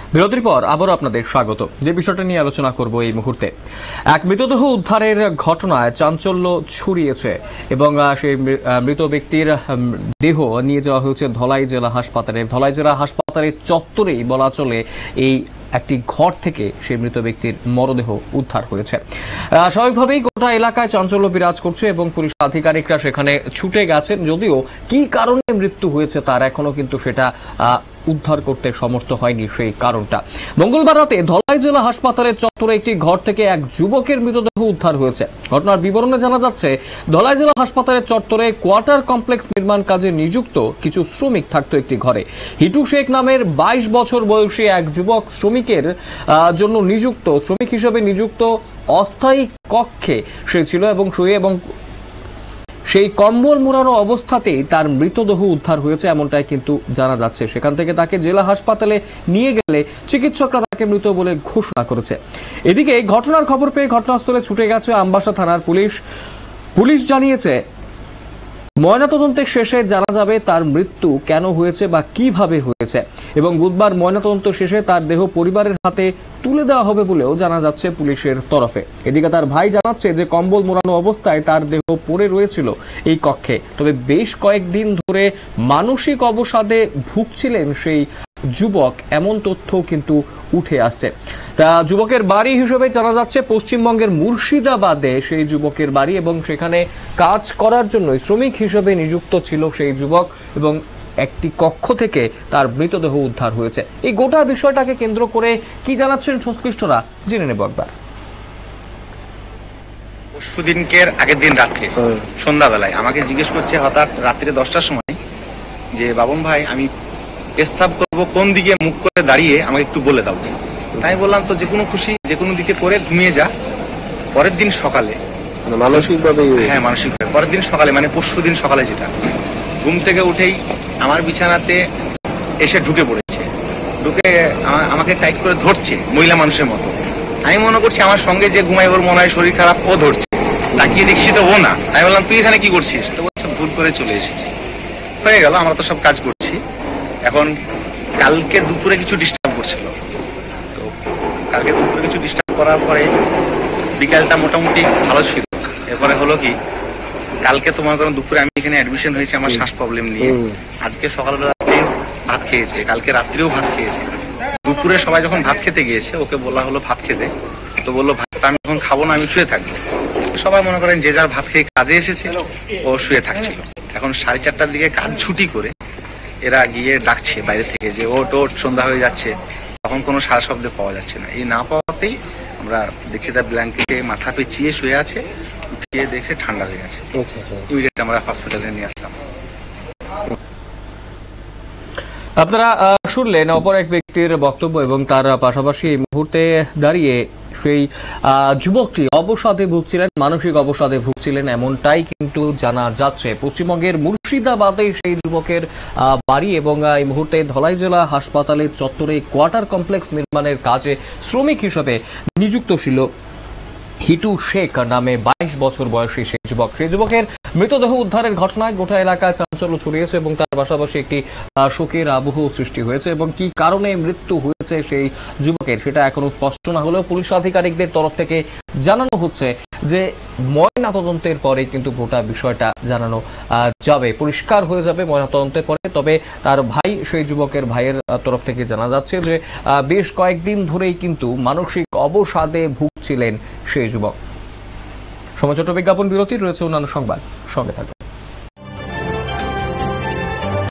বিরতির পর আবারও আপনাদের স্বাগত। যে বিষয়টা নিয়ে আলোচনা করব এই মুহূর্তে, এক মৃতদেহ উদ্ধারের ঘটনায় চাঞ্চল্য ছড়িয়েছে এবং সেই মৃত ব্যক্তির দেহ নিয়ে যাওয়া হয়েছে ধলাই জেলা হাসপাতালে। ধলাই জেলা হাসপাতালের চত্বরেই বলা চলে এই একটি ঘর থেকে সেই মৃত ব্যক্তির মরদেহ উদ্ধার হয়েছে। স্বাভাবিকভাবেই গোটা এলাকায় চাঞ্চল্য বিরাজ করছে এবং পুলিশ আধিকারিকরা সেখানে ছুটে গেছেন, যদিও কি কারণে মৃত্যু হয়েছে তার এখনো কিন্তু সেটা উদ্ধার করতে সমর্থ হয়নি সেই কারণটা। মঙ্গলবার রাতে ধলাই জেলা হাসপাতালের চত্বরে একটি ঘর থেকে এক যুবকের মৃতদেহ উদ্ধার হয়েছে। ঘটনার বিবরণে জানা যাচ্ছে, ধলাই জেলা হাসপাতালের চত্বরে কোয়ার্টার কমপ্লেক্স নির্মাণ কাজে নিযুক্ত কিছু শ্রমিক থাকতো একটি ঘরে। হিটু শেখ নামের 22 বছর বয়সী এক যুবক শ্রমিকের জন্য শ্রমিক হিসেবে নিযুক্ত অস্থায়ী কক্ষে সে ছিল এবং শুয়ে এবং সেই কম্বল মোড়ানো অবস্থাতেই তার মৃতদেহ উদ্ধার হয়েছে এমনটাই কিন্তু জানা যাচ্ছে। সেখান থেকে তাকে জেলা হাসপাতালে নিয়ে গেলে চিকিৎসকরা তাকে মৃত বলে ঘোষণা করেছে। এদিকে ঘটনার খবর পেয়ে ঘটনাস্থলে ছুটে গেছে আমবাসা থানার পুলিশ। পুলিশ জানিয়েছে, ময়নাতদন্তের শেষে জানা যাবে তার মৃত্যু কেন হয়েছে বা কিভাবে হয়েছে এবং বুধবার ময়নাতদন্ত শেষে তার দেহ পরিবারের হাতে তুলে দেওয়া হবে বলেও জানা যাচ্ছে পুলিশের তরফে। এদিকে তার ভাই জানাচ্ছে যে কম্বল মোড়ানো অবস্থায় তার দেহ পড়ে রয়েছিল এই কক্ষে, তবে বেশ কয়েকদিন ধরে মানসিক অবসাদে ভুগছিলেন সেই যুবক, এমন তথ্য কিন্তু উঠে আসছে। তা যুবকের বাড়ি হিসেবে জানা যাচ্ছে পশ্চিমবঙ্গের মুর্শিদাবাদে সেই যুবকের বাড়ি এবং সেখানে কাজ করার জন্য শ্রমিক হিসেবে নিযুক্ত ছিল সেই যুবক এবং একটি কক্ষ থেকে তার মৃতদেহ উদ্ধার হয়েছে। এই গোটা বিষয়টাকে কেন্দ্র করে কি জানাচ্ছেন সংশ্লিষ্টরা জেনে নেব একবার। পরশুদিনকের আগের দিন রাত্রে সন্ধ্যাবেলায় আমাকে জিজ্ঞেস করছে হঠাৎ রাত্রে 10টার সময় যে বাবন ভাই, আমি প্রস্তাব করবো কোন দিকে মুখ করে দাঁড়িয়ে আমাকে একটু বলে দাও। তাই বললাম তো যে কোনো খুশি যে কোনো দিকে করে ঘুমিয়ে যা। পরের দিন সকালে মানসিকভাবে পরের দিন সকালে মানে পরশুদিন সকালে যেটা ঘুম থেকে উঠেই আমার বিছানাতে এসে ঢুকে পড়েছে, ঢুকে আমাকে টাইট করে ধরছে মহিলা মানুষের মতো। আমি মনে করছি আমার সঙ্গে যে ঘুমাই ওর মনে হয় শরীর খারাপ, ও ধরছে। তাকিয়ে দেখছি তো ও না। আমি বললাম তুই এখানে কি করছিস? তো বলছে ভুল করে চলে এসেছি। হয়ে গেল, আমরা তো সব কাজ করছি। এখন কালকে দুপুরে কিছু ডিস্টার্ব করছিল, তো কালকে দুপুরে কিছু ডিস্টার্ব করার পরে বিকালটা মোটামুটি ভালো ছিল। এরপরে হলো কি, কালকে তোমার কারণ দুপুরে আমি এখানে অ্যাডমিশন হয়েছে আমার শ্বাস প্রবলেম নিয়ে। আজকে সকালবেলা ভাত খেয়েছে, কালকে রাত্রেও ভাত খেয়েছে। দুপুরে সবাই যখন ভাত খেতে গিয়েছে ওকে বলা হলো ভাত খেতে, তো বললো ভাতটা আমি এখন খাবো না, আমি শুয়ে থাকবো। সবাই মনে করেন যে যার ভাত খেয়ে কাজে এসেছে, ও শুয়ে থাকছিল। এখন 4:30টার দিকে কাজ ছুটি করে এরা গিয়ে ডাকছে বাইরে থেকে যে ওট ওট, সন্ধ্যা হয়ে যাচ্ছে। তখন কোনো সারা শব্দ পাওয়া যাচ্ছে না। এই না পাওয়াতেই আমরা দেখছি তার ব্ল্যাঙ্কেটে মাথা পেঁচিয়ে শুয়ে আছে, উঠিয়ে দেখছে ঠান্ডা হয়ে গেছে। ইমিডিয়েট আমরা হসপিটালে নিয়ে আসলাম। আপনারা শুনলেন অপর এক ব্যক্তির বক্তব্য এবং তার পাশাপাশি এই মুহূর্তে দাঁড়িয়ে সেই যুবকটি অবসাদে ভুগছিলেন, মানসিক অবসাদে ভুগছিলেন এমনটাই কিন্তু জানা যাচ্ছে। পশ্চিমবঙ্গের মুর্শিদাবাদে সেই যুবকের বাড়ি এবং এই মুহূর্তে ধলাই জেলা হাসপাতালের চত্বরে কোয়ার্টার কমপ্লেক্স নির্মাণের কাজে শ্রমিক হিসেবে নিযুক্ত ছিল হিটু শেখ নামে 22 বছর বয়সী সেই যুবক। সেই যুবকের মৃতদেহ উদ্ধারের ঘটনায় গোটা এলাকায় চাঞ্চল্য ছড়িয়েছে এবং তার পাশাপাশি একটি শোকের আবহ সৃষ্টি হয়েছে এবং কি কারণে মৃত্যু হয়েছে সেই যুবকের সেটা এখনো স্পষ্ট না হলেও পুলিশ আধিকারিকদের তরফ থেকে জানানো হচ্ছে যে ময়নাতদন্তের পরে কিন্তু গোটা বিষয়টা জানানো যাবে, পরিষ্কার হয়ে যাবে ময়নাতদন্তের পরে। তবে তার ভাই, সেই যুবকের ভাইয়ের তরফ থেকে জানা যাচ্ছে যে বেশ কয়েকদিন ধরেই কিন্তু মানসিক অবসাদে ভুগছিলেন সেই যুবক। সময় ছোট বিজ্ঞাপন বিরতি, রয়েছে অন্যান্য সংবাদ, সঙ্গে থাকবে।